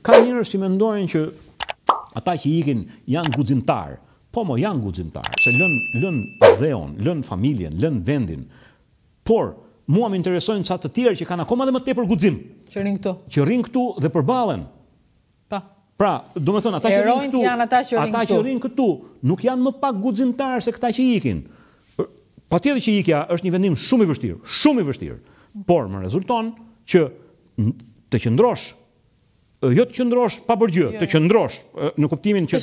ka njerëz që mendojnë që ata që ikin janë guximtar. Po mo janë guximtar, se lën dheun, lën familjen, lën vendin. Por mua më interesojnë ca të tjerë që kanë akoma dhe më tepër guxim. Që rinë këtu. Që rinë këtu dhe përballen. Pra, do me thënë, ata që rinë këtu nuk janë më pak guximtar se këta që ikin. Patjetër që ikja është një vendim shumë i vështirë, por më rezulton që të qëndrosh, jo të qëndrosh pa bërgjë, të qëndrosh në kuptimin që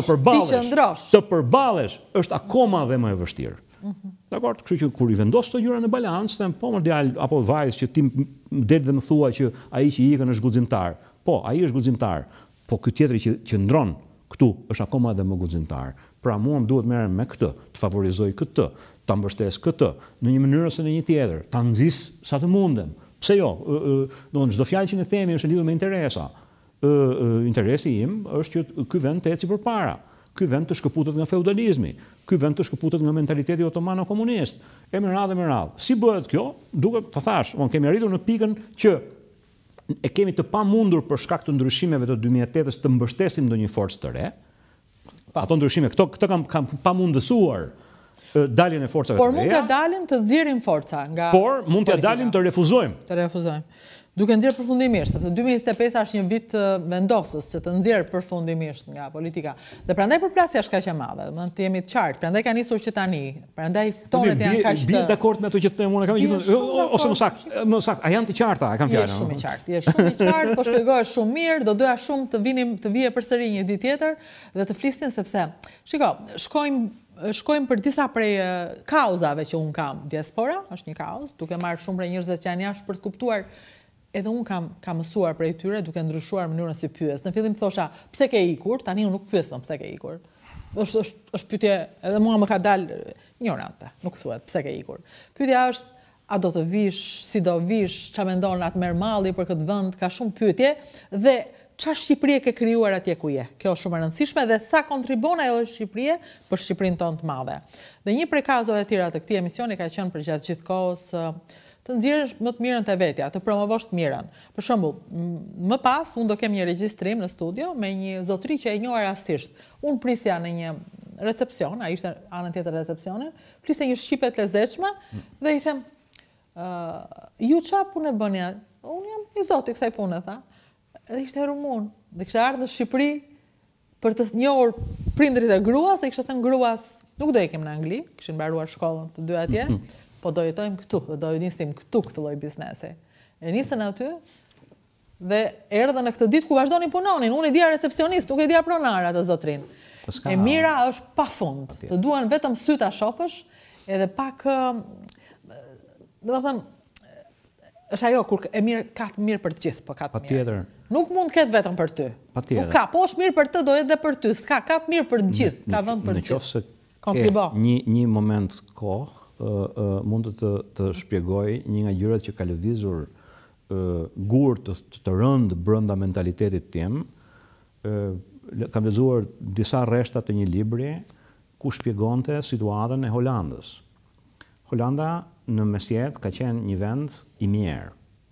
të përballesh është akoma dhe më e vështirë. Dakor, kështu që kur i vendos këto gjëra në balancë, them po më djalë apo vajzë që ti del dhe më thua që ai që ikën është guximtar. Po, ai është guximtar. Po ky tjetri që qëndron këtu është akoma edhe më guximtar. Pra mua më duhet merrem me këtë, të favorizoj këtë, ta mbështes këtë, në një mënyrë ose në një tjetër, ta nxis sa të mundem. Pse jo? Domthonë çdo fjalë që ne themi është e lidhur me interesa. Interesi im është që ky vend të ecë përpara. Ky vend të shkëputet nga feudalizmi. Ky vend të shkëputet nga mentaliteti otomano komunist. E me radhë. Si bëhet kjo? Duket, ta thash, kemi arritur në pikën që e kemi të pamundur për shkak të ndryshimeve të 2008-s të mbështesim ndonjë forcë të re. Ato ndryshime, këto kam pamundësuar daljen e forcave të reja. Por mund të dalim të nxjerrim forca nga Por mund të dalim të refuzojmë. Të refuzojmë. Duke nxjerrë përfundimisht, sepse 2025 është një vit vendosës që të nxjerrë përfundimisht nga politika. Dhe prandaj përplasja është kaq e madhe, do të jemi të qartë. Prandaj ka nisur që tani, prandaj tonet janë kaq të. Bie dakord me ato që them unë, kam gjithmonë ose më saktë, a janë të qarta, e kam fjalën. Është shumë i qartë. Është shumë i qartë, po shpjegohesh shumë mirë, do doja shumë të vije përsëri një ditë tjetër dhe të flisnin sepse shiko, shkojmë për disa prej kauzave që un kam. Diaspora është një kauzë, duke marrë shumë prej njerëzve që janë jashtë për të kuptuar. Edhe unë kam mësuar prej tyre duke ndryshuar mënyrën si pyes. Në fillim thosha, pse ke ikur? Tani unë nuk pyes më pse ke ikur. Është pyetje, edhe mua më ka dalë ignorante, nuk thuhet pse ke ikur. Pyetja është, a do të vish, si do vish, ç'a mendon atë merr malli për këtë vend, ka shumë pyetje dhe ç'a Shqipëri ke krijuar atje ku je. Kjo është shumë e rëndësishme dhe sa kontribon ajo Shqipëria për Shqipërinë tonë të madhe. Dhe një prej kazove të tjera të këtij emisioni ka qenë përgjatë gjithë kohës të nxjerrësh më të mirën të vetja, të promovosh të mirën. Për shembull, më pas unë do kem një regjistrim në studio me një zotëri që e njoh rastisht. Unë prisja në një recepcion, ai ishte anën tjetër recepcionit, fliste një shqipe të lezetshme dhe i them, ju çfarë punë bëni? Unë jam i zoti kësaj pune, tha. Dhe ishte rumun. Dhe kishte ardhur në Shqipëri për të njohur prindrit e gruas, dhe kishte thënë gruas, nuk do ikim në Angli, kishin mbaruar shkollën të dy atje. Po do jetojmë këtu, dhe do nisim këtu këtë lloj biznesi. E nisën aty dhe erdhën në këtë ditë ku vazhdonin punonin. Unë e dija recepcionist, nuk e dija pronar atë zotrin. E mira është pafund. Të duan vetëm sy ta shohësh, edhe pak domethënë është ajo kur e mirë ka të mirë për të gjithë, po ka të mirë. Patjetër. Nuk mund të ketë vetëm për ty. Patjetër. Nuk ka, po është mirë për të, do jetë edhe për ty. S'ka, ka të mirë për të gjithë, ka vend për të gjithë. Kontribo. Një moment kohë mund të shpjegoj një nga gjërat që ka lëvizur gur të rënd brenda mentalitetit tim. Kam lexuar disa rreshta të një libri ku shpjegonte situatën e Holandës. Holanda në mesjet ka qenë një vend i mirë,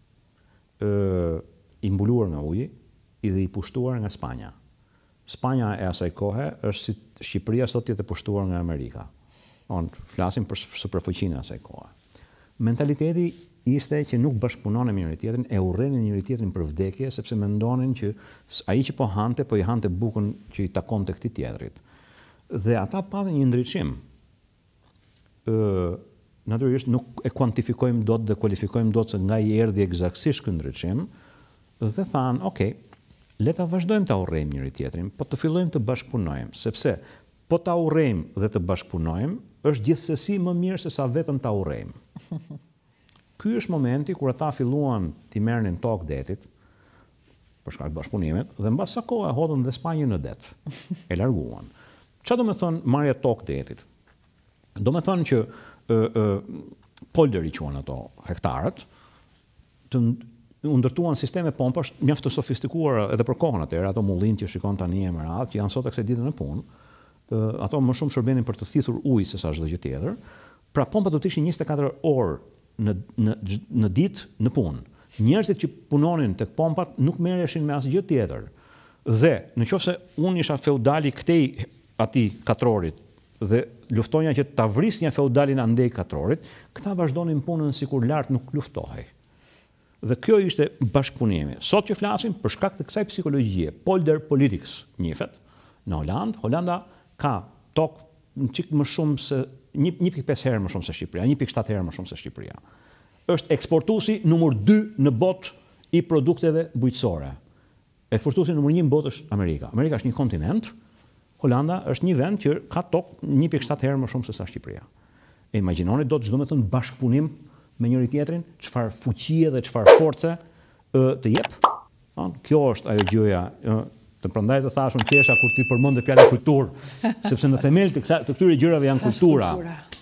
i mbuluar nga uji dhe i pushtuar nga Spanja. Spanja e asaj kohe është si Shqipëria sot jetë e pushtuar nga Amerika. Flasim për superfuqinë asaj kohe. Mentaliteti ishte që nuk bashkëpunonin me njëri tjetrin, e urrenin njëri tjetrin për vdekje, sepse mendonin që ai që po i hante bukën që i takonte këtij tjetrit. Dhe ata patën një ndriçim. Natyrisht nuk e kuantifikojmë dot dhe kualifikojmë dot se nga i erdhi eksaktësisht ky ndriçim, dhe thanë, okay, le ta vazhdojmë ta urrejmë njëri tjetrin, po të fillojmë të bashkëpunojmë, sepse po ta urrejmë dhe të bashkëpunojmë, është gjithsesi më mirë se sa vetëm ta urrejmë. Ky është momenti kur ata filluan t'i merrnin tokë detit, për shkak të bashkëpunimit, dhe mbas sa kohë hodhën dhe Spanjën në det. E larguan. Çfarë do të thonë marrja tokë detit? Do të thonë që polderi quhen ato hektarët, u ndërtuan sisteme pompash mjaft të sofistikuara edhe për kohën atëherë, ato mullin që shikon tani e merat, që janë sot kësaj ditën në punë. Ato më shumë shërbenin për të thithur ujë se sa çdo gjë tjetër. Pra pompat do të ishin 24 orë në ditë në punë. Njerëzit që punonin tek pompat nuk merreshin me asgjë tjetër. Dhe, në qoftë se unë isha feudali këtej atij katrorit dhe luftonja që ta vrisnja feudalin andej katrorit, këta vazhdonin punën sikur lart nuk luftohej. Dhe kjo ishte bashkëpunimi. Sot që flasim për shkak të kësaj psikologjie, polder politics njihet në Holand. Holanda ka tokë një çik më shumë se 1.5 herë më shumë se Shqipëria, 1.7 herë më shumë se Shqipëria. Është eksportuesi numër 2 në botë i produkteve bujqësore. Eksportuesi numër 1 në botë është Amerika. Amerika është një kontinent, Holanda është një vend që ka tokë 1.7 herë më shumë se sa Shqipëria. E imagjinoni do të çdo më thënë bashkëpunim me njëri tjetrin, çfarë fuqie dhe çfarë force të jep. Kjo është ajo gjëja, të prandaj të thashun qesha kur ti përmend fjalën kulturë, sepse në themel të këtyre gjërave janë kultura.